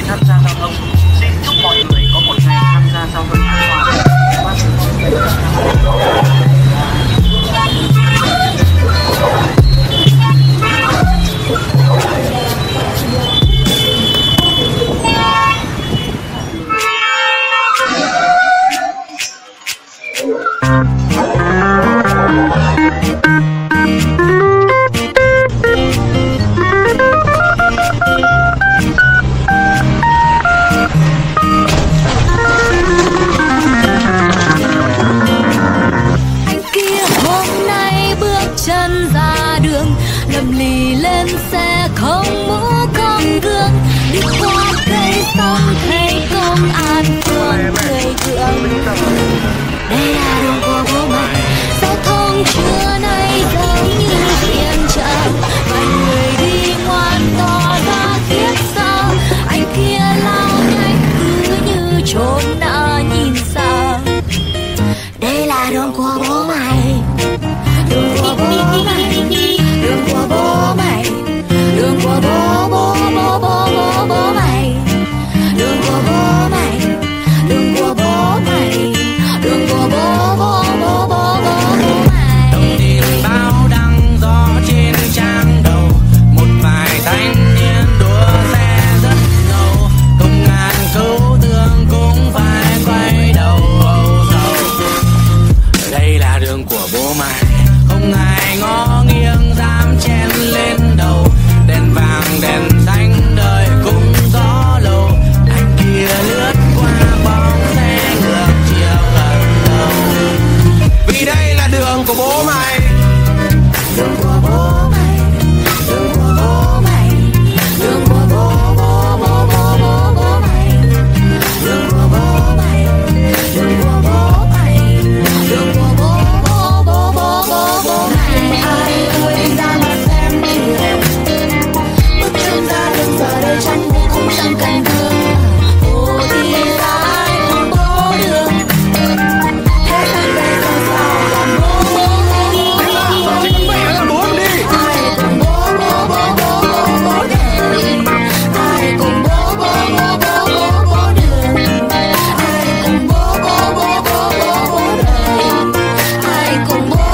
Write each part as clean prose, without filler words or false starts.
tham gia giao thông. Xin chúc mọi người có một ngày tham gia giao thông an toàn. Đây là đường của bố mày, giao thông trưa nay giống như chiến trận. Vài người đi ngoan to ra phía sau, anh kia lao nhanh cứ như trốn nợ nhìn xa. Đây là đường của bố mày, đường của bố mày, đường của bố mày, đường của bố mày, đường của bố mày, đường của bố mày, đường của bố mày. Đồng tiền bao đăng gió trên trang đầu, một vài thanh niên đua xe rất ngầu, công an cứu thương cũng phải quay đầu âu sầu. Đây là đường của bố mày, không ai ngó nghiêng dám chen lên đầu, đèn vàng đèn xanh đời cũng gió lầu, anh kia lướt qua bóng xe ngược chiều gần đầu. Vì đây là đường của bố mày, Đường của bố mày, đường của bố mày, đường của bố mày, đường của bố mày, đường của bố mày, đường của bố mày. Ai ơi ra mà xem kìa, bước chân ra đường giờ đây chẳng buồn cũng chẳng cần thương. Ô thì là ai cũng bố đường, thế nên bây giờ sao còn bố. chính mẹ là bố đi. Ai cùng bố đường, ai cùng bố đường, ai cùng bố đời, ai cùng bố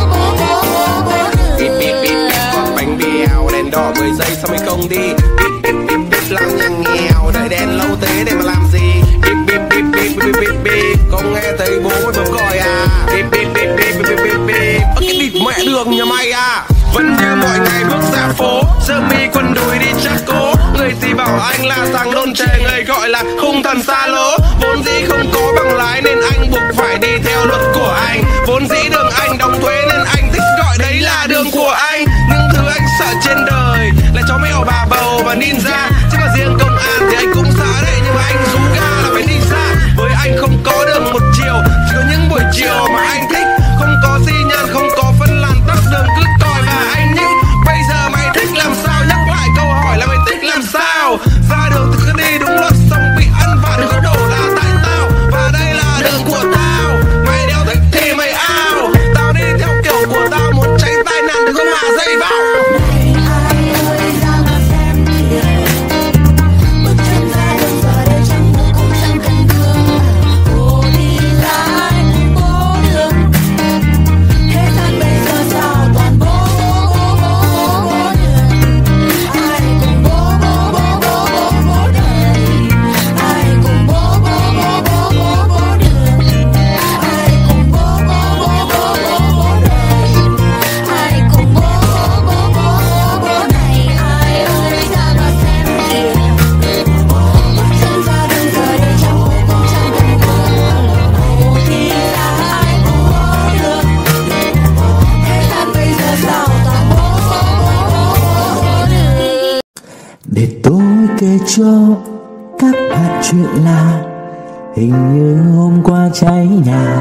Bíp bíp bíp bíp, bánh bèo đèn đỏ 10 giây sao mày không đi? Bíp bíp bíp bíp lăng nhằng nghèo đợi đèn lâu thế để mà làm gì? Bíp bíp bíp bíp bíp bíp bíp, không nghe thấy bố mới bấm còi à? Bíp bíp bíp bíp bíp bíp bíp, cái địt mẹ đường nhà mày à? Vẫn như mọi ngày bước ra phố, sơ mi quần đùi đi chắc cố, người thì bảo anh là thằng đôn chề, người gọi là khung thần xa lố. Vốn dĩ không có bằng lái nên anh buộc phải đi theo luật của anh, vốn dĩ đường anh đóng thuế nên anh thích gọi đấy là đường của anh. Nhưng thứ anh sợ trên đời là chó mèo bà bầu và ninja, chứ còn riêng công an thì anh cũng sợ đấy, nhưng mà anh rú ga là phải đi xa. Với anh không có đường một chiều, chỉ có những buổi chiều mà anh thích, không có xi nhan, không có phân làn tắc đường cứ còi và anh nhích. Bây giờ mày thích làm sao, nhắc lại câu hỏi là mày thích làm sao? Ra đường thì cứ đi đúng luật, xong bị ăn vạ đừng có đổ là tại tao, và đây là đường của tao. Mày đeo thích thì mày ao, tao đi theo kiểu của tao, muốn tránh tai nạn đừng có mà dây vào. ai ơi ra mà xem kìa, bước chân ra đường giờ đây chẳng buồn cũng chẳng cần thương. Ô đi là ai cùng bố đường, thế gian bây giờ sao toàn bố đường. Ai cùng bố đời, ai cùng bố đường, ai cùng bố đời, ai cùng bố này. Ai ơi ra mà xem kìa, bước chân ra đường giờ đây chẳng buồn cũng chẳng cần thương. Ô thì là ai cùng bố đường, thế gian bây giờ sao toàn bố đường. Để tôi kể cho các bạn chuyện là hình như hôm qua cháy nhà.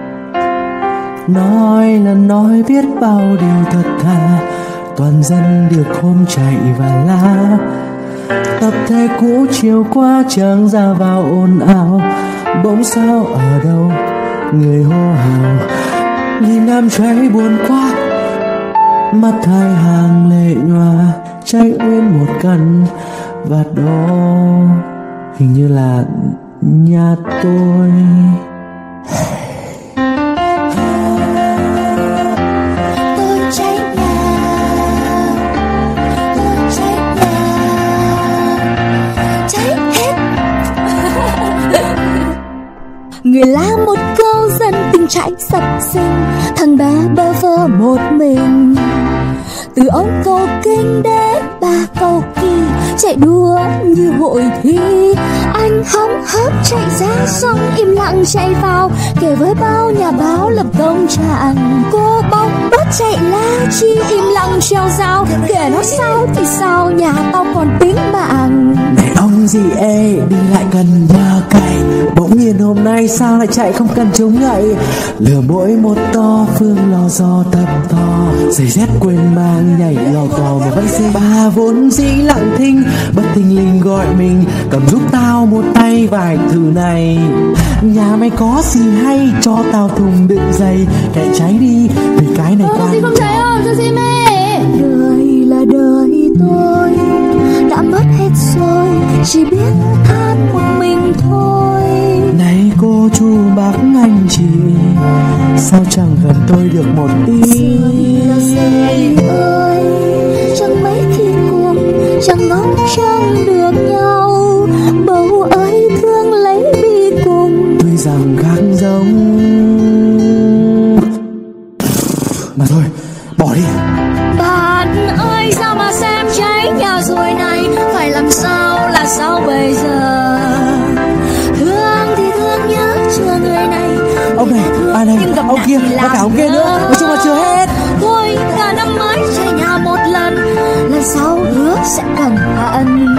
Nói là nói biết bao điều thật thà, toàn dân được hôm chạy và la. Tập thể cũ chiều qua chẳng ra vào ồn ào, bỗng sao ở đâu người hô hào. Nhìn đám cháy buồn quá, mắt hai hàng lệ nhòa, cháy nguyên một căn vạt đỏ. hình như là nhà tôi. Người lá một câu dân tình trải sập sinh, thằng bé bơ vơ một mình. Từ ông cầu kinh đến bà cầu kỳ, chạy đua như hội thi. Anh hóng hớt chạy ra sông, im lặng chạy vào, kể với bao nhà báo lập công trạng. Cô bóng bớt chạy la chi, im lặng treo dao, kể nó sao thì sao, nhà tao còn tính mạng. Này ông gì ê, đi lại cần nhờ cậy, bỗng nhiên hôm nay sao lại chạy không cần chống gậy. Lửa mỗi một to, Phương lo do thật to, giày dép quên mang nhảy lò cò mà vẫn xinh. Bà vốn dĩ lặng thinh, bất thình lình gọi mình, cầm giúp tao một tay vài thứ này. Nhà mày có gì hay cho tao thùng đựng giày, kệ cháy đi vì cái này quan trọng. Không cháy không, cho xin mẹ. Đời là đời tôi đã mất hết rồi, chỉ biết than một mình thôi. Này cô chú bác anh chị, sao chẳng gần tôi được một tí? Là gì ơi, chẳng mấy khi cùng, chẳng ngóng trông được nhau. Bầu ơi thương lấy đi cùng, tuy rằng khác giống mà thôi, bỏ đi. Bạn ơi sao mà xem cháy nhà rồi này, phải làm sao là sao bây giờ? Thương thì thương nhớ chưa người này. Ông này, bà này, ông kia, và cả ông kia nữa, nói chung là chưa hết. Thôi cả năm mới cháy nhà một lần, lần sau hứa sẽ cẩn thận.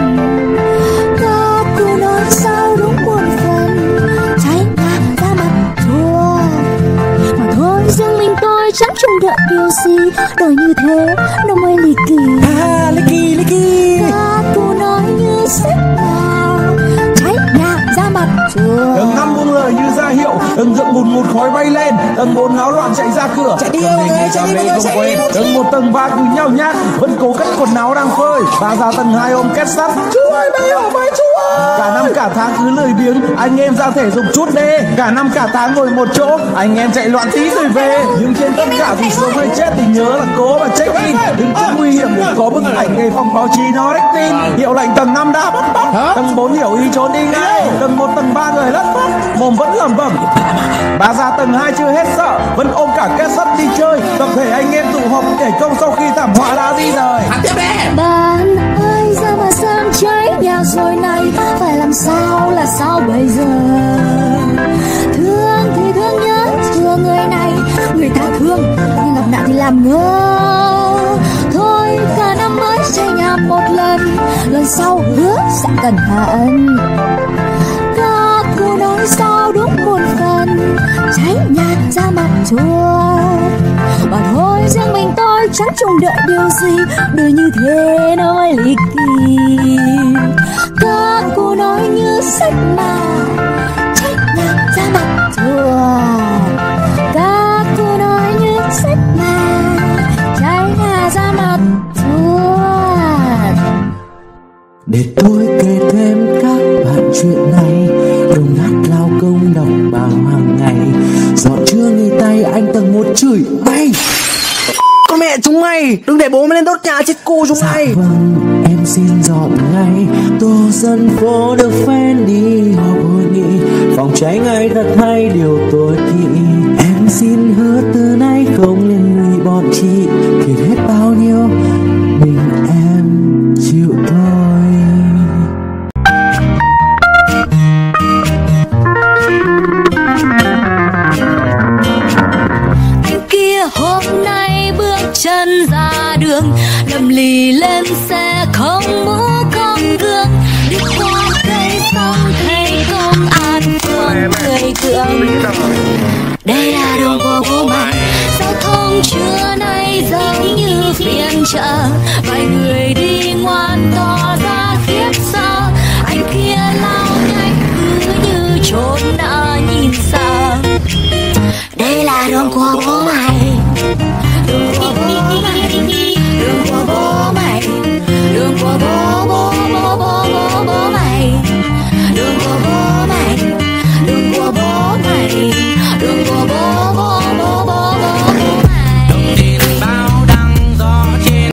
Các cô nói sao đúng buồn phần, cháy nhà ra mặt chua. Mà thôi riêng mình tôi chẳng trông đợi điều gì, đời như thế nó mới ly kỳ. À, ly kỳ, ly kỳ. Các cô nói như sách nào, cháy nhà ra mặt chua. Tầng 5 buông lời như ra hiệu, tầng dựng ngùn ngụt khói bay lên, tầng 4 háo loạn chạy ra cửa. Chạy đi ơi, chạy đi không quên. Tầng 1 tầng 3 cứ nhau nhát, vẫn cố cất quần áo đang phơi. Bà ra tầng 2 ôm két sắt, chú ơi mấy ôm mấy chú ơi. Cả năm cả tháng cứ lười biếng, anh em ra thể dục chút đê. Cả năm cả tháng ngồi một chỗ, anh em chạy loạn tí rồi về. Nhưng trên tất cả thì sống hay chết thì nhớ là cố mà check in. Đừng có nguy hiểm để có bức ảnh để phòng báo chí nó đích tin. Hiệu lệnh tầng 5 đã bắt bóc, tầng 4 hiểu ý trốn đi ngay. Tầng 1 tầng 3 người lất phất, mồm vẫn lẩm bẩm. Bà ra tầng 2 chưa hết sợ, vẫn ôm cả két sắt đi chơi. Tập thể anh em tụ họp kể công sau khi thảm họa đã di rời. Bạn ơi ra mà xem cháy nhà rồi này, phải làm sao là sao bây giờ? Thương thì thương nhớ chưa người này, người ta thương nhưng gặp nạn thì làm ngơ. Thôi cả năm mới cháy nhà một lần, lần sau hứa sẽ cẩn thận. Các cô nói sao đúng buồn phần, cháy nhà ra mặt chua. Mà thôi riêng mình tôi chẳng trông đợi điều gì, đời như thế nó mới ly kỳ. Các cô nói như sách mà, cháy nhà ra mặt chua. Các cô nói như sách mà, cháy nhà ra mặt chua. Để tôi kể thêm các bạn chuyện này, đồng nát lao công đọc báo hàng ngày. Dọn chưa nghỉ tay anh tầng 1 chửi mày, con mẹ chúng mày, đừng để bố mày lên đốt nhà chết cô chúng mày. Dạ vâng, em xin dọn ngay, tổ dân phố được phen đi họp hội nghị, phòng cháy ngay thật hay điều tối kỵ. Em xin hứa từ nay không liên lụy bọn chị, thiệt hết bao nhiêu mình em chịu thôi. Hôm nay bước chân ra đường, lầm lì lên xe không mũ không gương, đi qua cây sông thấy công an phường cười cưỡng. Đây là đường của bố mày, giao thông trưa nay giống như phiên chợ, vài người đi ngoan tỏ ra khiếp sợ.